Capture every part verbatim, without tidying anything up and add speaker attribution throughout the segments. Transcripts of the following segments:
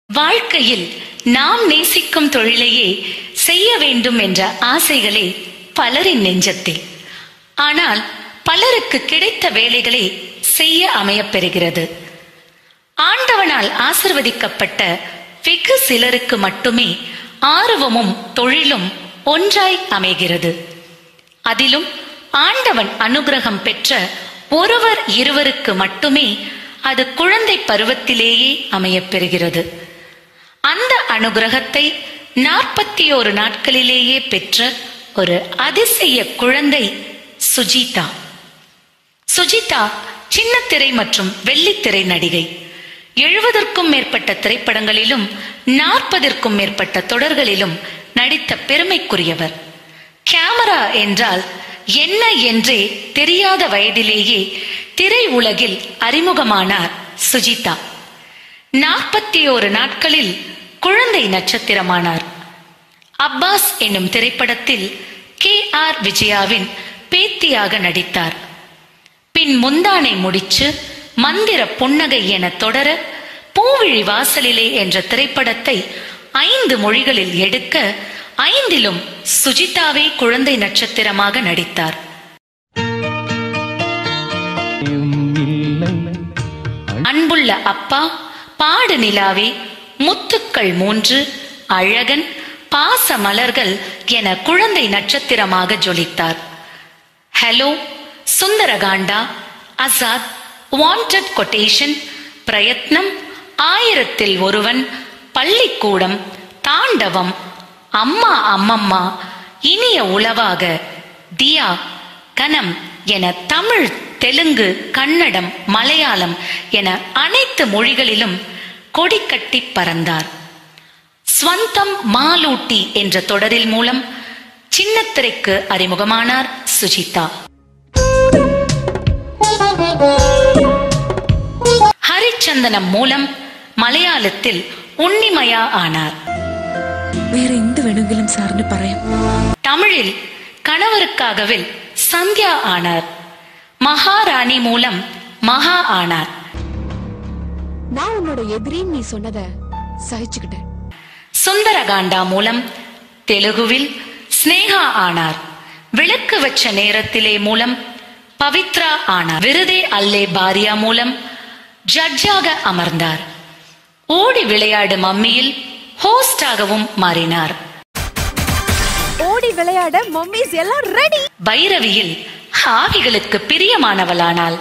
Speaker 1: வாழ்க்கையில் நாம் நேசிக்கும் தொழிலையே செய்ய வேண்டும் என்ற ஆசைகளே பலரின் நெஞ்சத்தில். ஆனால் பலருக்கு கிடைத்த வேலைகளை செய்ய அமையப்பெறுகிறது. ஆண்டவனால் ஆசிர்வதிக்கப்பட்ட வெகு சிலருக்கு மட்டுமே ஆர்வமும் தொழிலும் ஒன்றாய் அமைகிறது. அதிலும் ஆண்டவன் அனுகிரகம் பெற்ற ஒருவர் இருவருக்கு மட்டுமே அது குழந்தை பருவத்திலேயே அமையப்பெறுகிறது. அந்த அனுகிரகத்தை நாற்பத்தி ஓரு நாட்களிலேயே பெற்ற ஒரு அதிசய குழந்தை சுஜிதா. சுஜிதா சின்னத்திரை மற்றும் வெள்ளித்திரை நடிகை. எழுபதற்கும் மேற்பட்ட திரைப்படங்களிலும் நாற்பதற்கும் மேற்பட்ட தொடர்களிலும் நடித்த பெருமைக்குரியவர். கேமரா என்றால் என்ன என்றே தெரியாத வயதிலேயே திரை உலகில் அறிமுகமானார் சுஜிதா. நாற்பத்தி ஓரு நாட்களில் குழந்தை நட்சத்திரமானார். அப்பாஸ் என்னும் திரைப்படத்தில் கே ஆர் விஜயாவின் பேத்தியாக நடித்தார். பின் முந்தானை முடிச்சு, மந்திர புன்னகை என தொடர, பூவிழி வாசலிலே என்ற திரைப்படத்தை ஐந்து மொழிகளில் எடுக்க ஐந்திலும் சுஜிதாவே குழந்தை நட்சத்திரமாக நடித்தார். அன்புள்ள அப்பா, பாடு நிலாவே, முத்துக்கள் மூன்று, அழகன், பாச மலர்கள் என குழந்தை நட்சத்திரமாக ஜொலித்தார். Hello, Sundarakanda, Azad, wanted quotation, Prayatnam, Aayirathil Oruvan, பள்ளிக்கூடம், தாண்டவம், அம்மா அம்மம்மா, இனிய உளவாக, தியா, கனம் என தமிழ், தெலுங்கு, கன்னடம், மலையாளம் என அனைத்து மொழிகளிலும் கொடி கட்டி பறந்தார். ஸ்வந்தம் மாலூட்டி என்ற தொடரில் மூலம் சின்னத்திரைக்கு அறிமுகமானார் சுஜிதா. ஹரிச்சந்தனம் மூலம் மலையாளத்தில் உன்னிமயா ஆனார்.
Speaker 2: வேற எந்த வேணுங்கிலும் சார்ந்து பறையும்.
Speaker 1: தமிழில் கணவருக்காகவே சந்தியா ஆனார். மகாராணி மூலம் மகா ஆனார்.
Speaker 2: நான் உன்னோட எதிரின்னு நீ சொன்னத சகிச்சுக்கிட்டேன்.
Speaker 1: சுந்தரகாண்டா மூலம் தெலுங்குவில் ஸ்னேகா ஆனார். விளக்கு வச்ச நேரத்திலே மூலம் பவித்ரா ஆனார். விருதே அல்லே பாரியா மூலம் ஜட்ஜாக அமர்ந்தார். ஓடி விளையாடு மம்மியில் ஹோஸ்டாகவும் மாறினார்.
Speaker 2: ஓடி விளையாட மம்மிஸ் எல்லாம் ரெடி.
Speaker 1: பைரவியில் ஆவிகளுக்கு பிரியமானவளானாள்.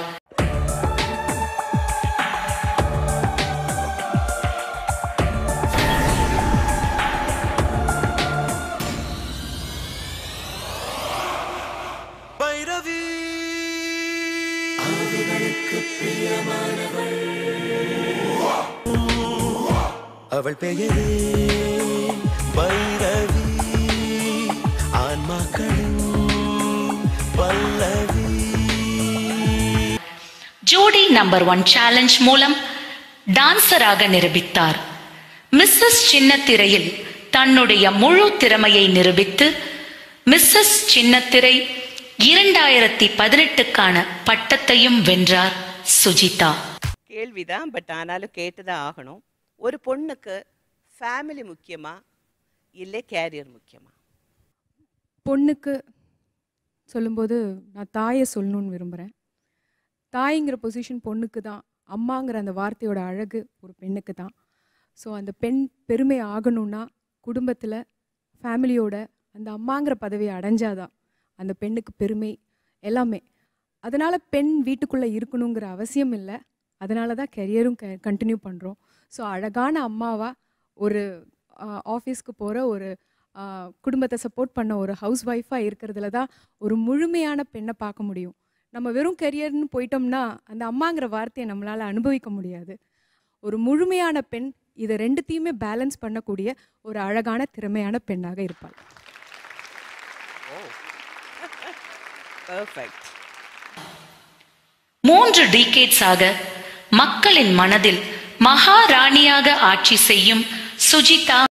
Speaker 3: பைரவி ஆவிகளுக்கு பிரியமானவள், அவள் பெயரே பைரவி, ஆன்மாக்களின் பல்லவி.
Speaker 1: ஜோடி நம்பர் ஒன் சேலஞ்ச் மூலம் டான்சராக நிரூபித்தார். மிஸ்ஸஸ் சின்னத்திரையில் தன்னுடைய முழு திறமையை நிரூபித்து மிஸ்ஸஸ் சின்னத்திரை இரண்டாயிரத்தி பதினெட்டுக்கான பட்டத்தையும் வென்றார் சுஜிதா.
Speaker 4: கேள்விதான், பட் ஆனாலும் கேட்டுதான் ஆகணும். ஒரு பொண்ணுக்கு ஃபேமிலி முக்கியமா இல்லை கேரியர் முக்கியமா?
Speaker 5: பொண்ணுக்கு சொல்லும்போது நான் தாயை சொல்லணும்னு விரும்புகிறேன். தாய்ங்கிற பொசிஷன் பொண்ணுக்கு தான். அம்மாங்கிற அந்த வார்த்தையோட அழகு ஒரு பெண்ணுக்கு தான். ஸோ அந்த பெண் பெருமை ஆகணும்னா குடும்பத்தில் ஃபேமிலியோட அந்த அம்மாங்கிற பதவியை அடைஞ்சாதான் அந்த பெண்ணுக்கு பெருமை எல்லாமே. அதனால் பெண் வீட்டுக்குள்ளே இருக்கணுங்கிற அவசியம் இல்லை. அதனால தான் கெரியரும் க கண்டினியூ பண்ணுறோம். ஸோ அழகான அம்மாவாக ஒரு ஆஃபீஸ்க்கு போகிற ஒரு குடும்பத்தை சப்போர்ட் பண்ண ஒரு ஹவுஸ் ஒய்ஃபாக இருக்கிறதுல தான் ஒரு முழுமையான பெண்ணை பார்க்க முடியும். நம்ம வெறும் கெரியர்னு போயிட்டோம்னா அந்த அம்மாங்கிற வார்த்தையை நம்மளால் அனுபவிக்க முடியாது. ஒரு முழுமையான பெண் இதை ரெண்டுத்தையுமே பேலன்ஸ் பண்ணக்கூடிய ஒரு அழகான திறமையான பெண்ணாக இருப்பாள்.
Speaker 1: மூன்று டீகேட்ஸாக மக்களின் மனதில் மகாராணியாக ஆட்சி செய்யும் சுஜிதா